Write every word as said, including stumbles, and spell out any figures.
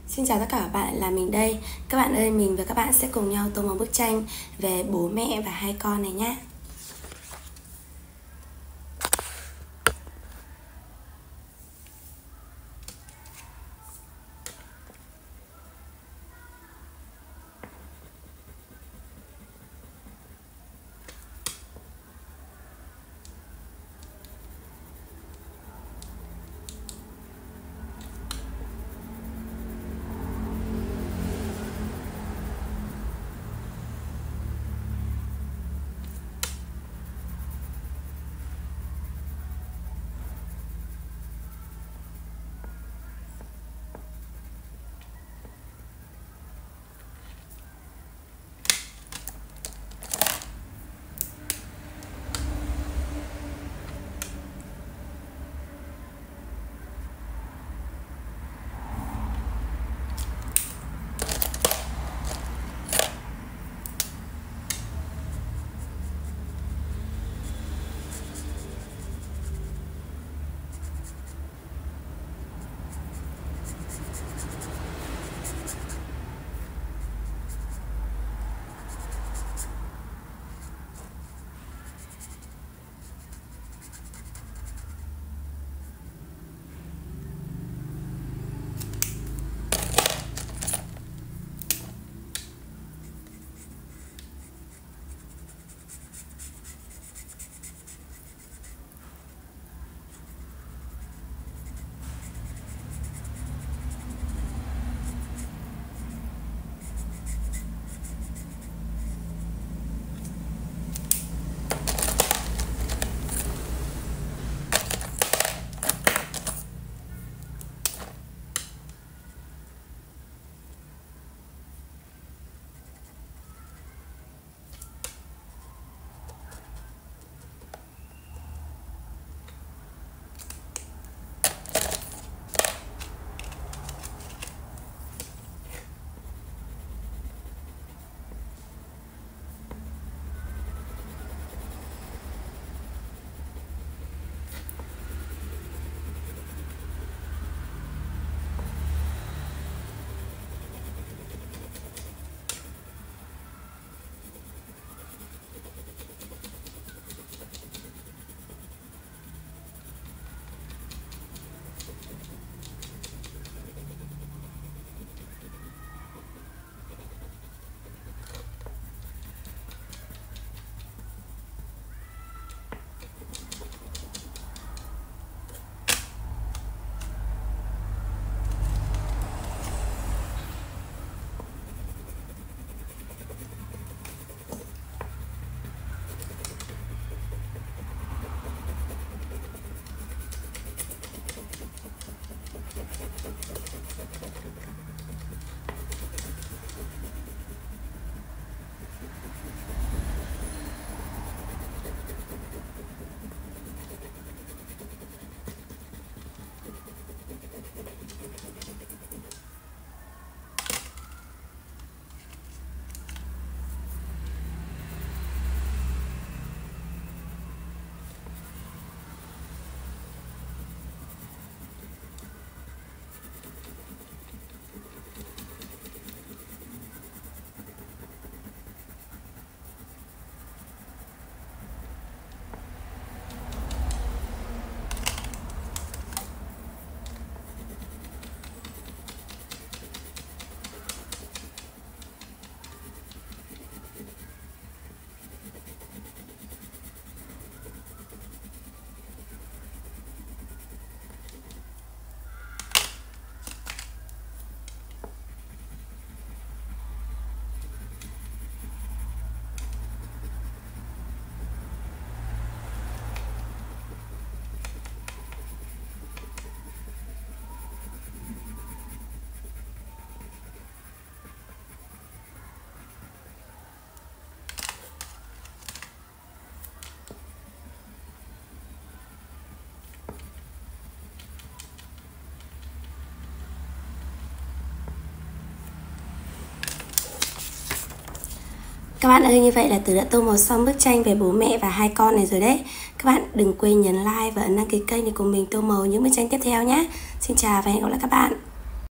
Xin chào tất cả các bạn, là mình đây. Các bạn ơi, mình và các bạn sẽ cùng nhau tô một bức tranh về bố mẹ và hai con này nhé. Các bạn ơi, như vậy là Tứ đã tô màu xong bức tranh về bố mẹ và hai con này rồi đấy. Các bạn đừng quên nhấn like và ấn đăng ký kênh để cùng mình tô màu những bức tranh tiếp theo nhé. Xin chào và hẹn gặp lại các bạn.